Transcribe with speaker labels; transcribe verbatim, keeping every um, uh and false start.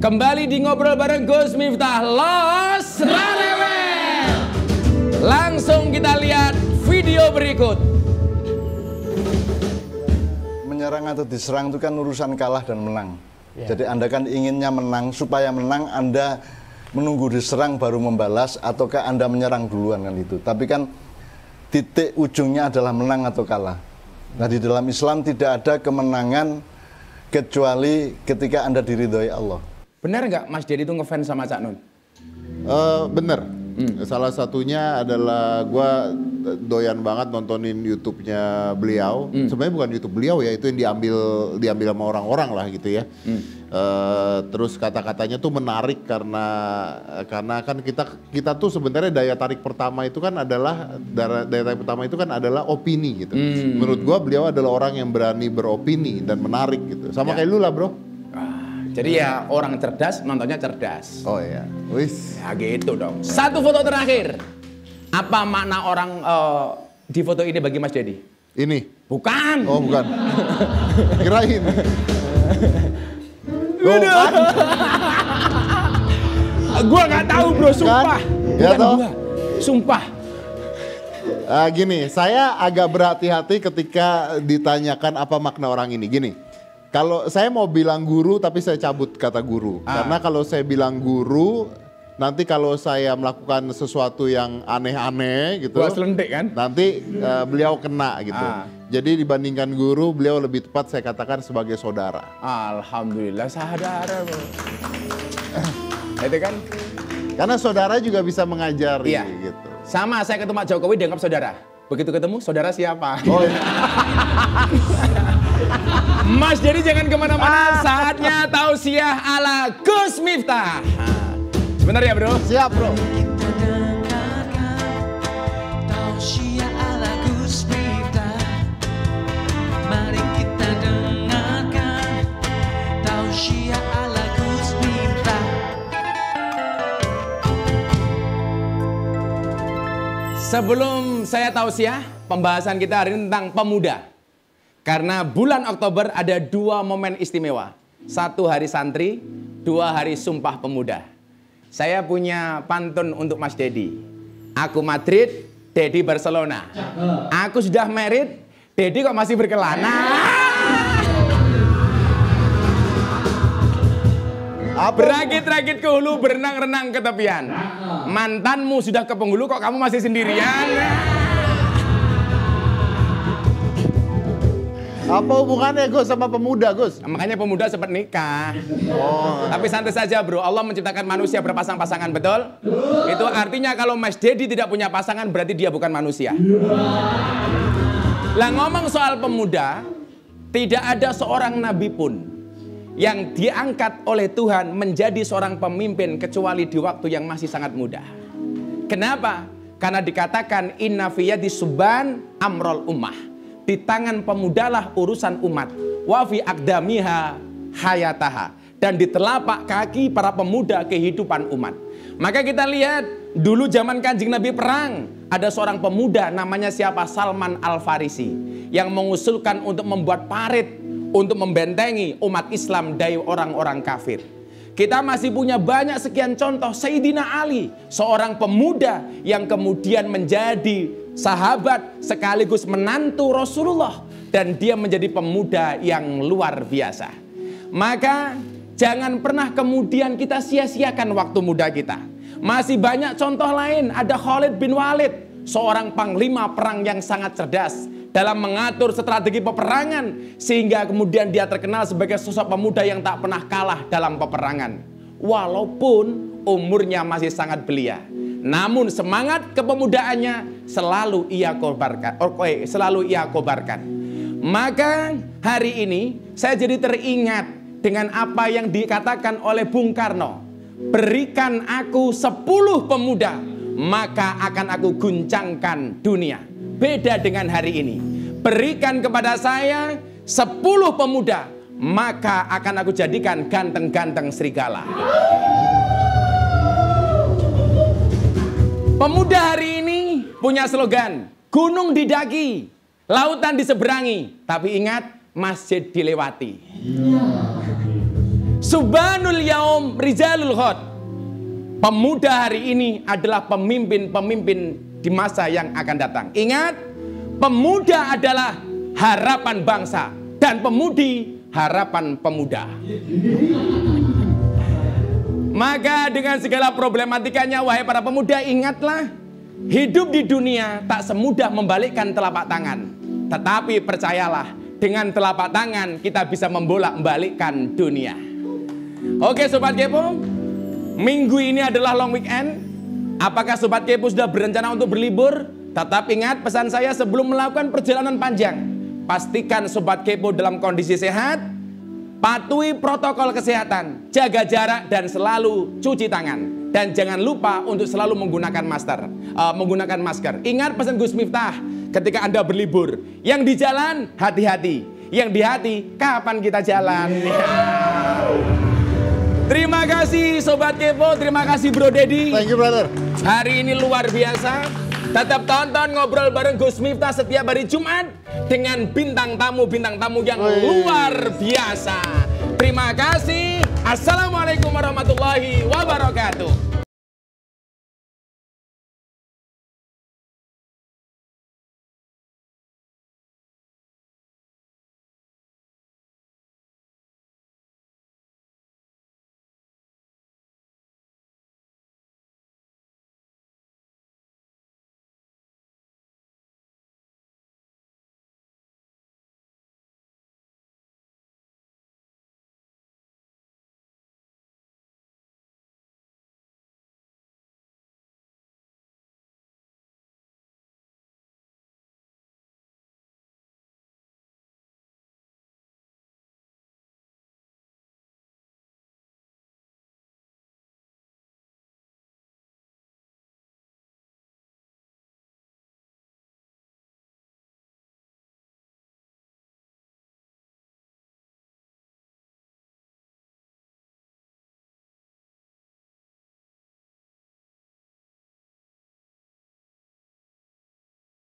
Speaker 1: Kembali di Ngobrol bareng Gus Miftah Los Rarewel. Langsung kita lihat video berikut.
Speaker 2: Menyerang atau diserang itu kan urusan kalah dan menang.
Speaker 1: Ya.
Speaker 2: Jadi Anda kan inginnya menang, supaya menang Anda menunggu diserang baru membalas, ataukah Anda menyerang duluan kan itu. Tapi kan titik ujungnya adalah menang atau kalah. Nah di dalam Islam tidak ada kemenangan kecuali ketika Anda diridhoi Allah.
Speaker 1: Benar nggak Mas Dedi itu ngefans sama Cak Nun?
Speaker 3: Uh, bener. Hmm. Salah satunya adalah gue doyan banget nontonin YouTube-nya beliau. Hmm. Sebenarnya bukan YouTube beliau ya, itu yang diambil diambil sama orang-orang lah gitu ya. Hmm. Uh, terus kata-katanya tuh menarik karena karena kan kita kita tuh sebenarnya daya tarik pertama itu kan adalah daya, daya tarik pertama itu kan adalah opini gitu. Hmm. Menurut gue beliau adalah orang yang berani beropini dan menarik gitu. Sama ya. Kayak lu lah bro.
Speaker 1: Jadi ya orang cerdas nontonnya cerdas.
Speaker 3: Oh iya, wis.
Speaker 1: Ya gitu dong. Satu foto terakhir. Apa makna orang uh, di foto ini bagi Mas Dedi?
Speaker 3: Ini?
Speaker 1: Bukan.
Speaker 3: Oh bukan. Kirain. Loh, kan?
Speaker 1: Gua nggak tahu bro, sumpah.
Speaker 3: Kan? Ya toh?
Speaker 1: Gua. Sumpah.
Speaker 3: Uh, gini, saya agak berhati-hati ketika ditanyakan apa makna orang ini. Gini. Kalau saya mau bilang guru tapi saya cabut kata guru. Ah. Karena kalau saya bilang guru, nanti kalau saya melakukan sesuatu yang aneh-aneh gitu.
Speaker 1: Gua selentik kan?
Speaker 3: Nanti uh, beliau kena gitu.
Speaker 1: Ah.
Speaker 3: Jadi dibandingkan guru, beliau lebih tepat saya katakan sebagai saudara.
Speaker 1: Alhamdulillah saudara bro. Itu kan?
Speaker 3: Karena saudara juga bisa mengajari
Speaker 1: iya.
Speaker 3: gitu.
Speaker 1: Sama saya ketemu Jokowi dianggap saudara. Begitu ketemu saudara siapa?
Speaker 3: Oh iya.
Speaker 1: Mas Dedi jangan kemana-mana, saatnya tausiah ala Gus Miftah. Sebentar ya bro.
Speaker 3: Siap bro.
Speaker 4: Kita dengarkan tausiah ala Gus Miftah. Mari kita dengarkan tausiah ala Gus Miftah.
Speaker 1: Sebelum saya tausiah, pembahasan kita hari ini tentang pemuda. Karena bulan Oktober ada dua momen istimewa. Satu hari santri, dua hari sumpah pemuda. Saya punya pantun untuk Mas Dedi. Aku Madrid, Dedi Barcelona. Aku sudah married, Dedi kok masih berkelana. Berakit-rakit ke hulu, berenang-renang ke tepian. Mantanmu sudah ke penghulu, kok kamu masih sendirian?
Speaker 3: Apa hubungannya Gus sama pemuda Gus?
Speaker 1: Makanya pemuda sempat nikah.
Speaker 3: Oh.
Speaker 1: Tapi santai saja bro, Allah menciptakan manusia berpasang-pasangan, betul? Itu artinya kalau Mas Dedi tidak punya pasangan berarti dia bukan manusia. Lah ngomong soal pemuda, tidak ada seorang nabi pun yang diangkat oleh Tuhan menjadi seorang pemimpin kecuali di waktu yang masih sangat muda. Kenapa? Karena dikatakan inna fiyadi suban amrol ummah. Di tangan pemudalah urusan umat. Wa fi aqdamiha hayataha. Dan di telapak kaki para pemuda kehidupan umat. Maka kita lihat dulu zaman Kanjeng Nabi perang, ada seorang pemuda namanya siapa? Salman Al-Farisi yang mengusulkan untuk membuat parit untuk membentengi umat Islam dari orang-orang kafir. Kita masih punya banyak sekian contoh. Sayyidina Ali, seorang pemuda yang kemudian menjadi sahabat sekaligus menantu Rasulullah. Dan dia menjadi pemuda yang luar biasa. Maka jangan pernah kemudian kita sia-siakan waktu muda kita. Masih banyak contoh lain. Ada Khalid bin Walid, seorang panglima perang yang sangat cerdas dalam mengatur strategi peperangan. Sehingga kemudian dia terkenal sebagai sosok pemuda yang tak pernah kalah dalam peperangan. Walaupun umurnya masih sangat belia. Namun semangat kepemudaannya selalu ia kobarkan. Oke, selalu ia kobarkan. Maka hari ini saya jadi teringat dengan apa yang dikatakan oleh Bung Karno. Berikan aku sepuluh pemuda, maka akan aku guncangkan dunia. Beda dengan hari ini. Berikan kepada saya sepuluh pemuda, maka akan aku jadikan ganteng-ganteng serigala. Pemuda hari ini punya slogan, gunung didaki, lautan diseberangi, tapi ingat masjid dilewati. Subhanul yaum rijalul ghad. Pemuda hari ini adalah pemimpin-pemimpin di masa yang akan datang. Ingat, pemuda adalah harapan bangsa dan pemudi harapan pemuda. Maka dengan segala problematikanya, wahai para pemuda, ingatlah, hidup di dunia tak semudah membalikkan telapak tangan. Tetapi percayalah, dengan telapak tangan kita bisa membolak-balikkan dunia. Oke Sobat Kepo, minggu ini adalah long weekend. Apakah Sobat Kepo sudah berencana untuk berlibur? Tetap ingat pesan saya sebelum melakukan perjalanan panjang. Pastikan Sobat Kepo dalam kondisi sehat, patuhi protokol kesehatan, jaga jarak dan selalu cuci tangan. Dan jangan lupa untuk selalu menggunakan masker, uh, menggunakan masker. Ingat pesan Gus Miftah ketika Anda berlibur, yang di jalan hati-hati, yang di hati kapan kita jalan. Terima kasih Sobat Kepo, terima kasih Bro Dedi.
Speaker 3: Thank you brother.
Speaker 1: Hari ini luar biasa. Tetap tonton Ngobrol Bareng Gus Miftah setiap hari Jumat dengan bintang tamu-bintang tamu yang
Speaker 3: Wih.
Speaker 1: luar biasa. Terima kasih. Assalamualaikum warahmatullahi wabarakatuh.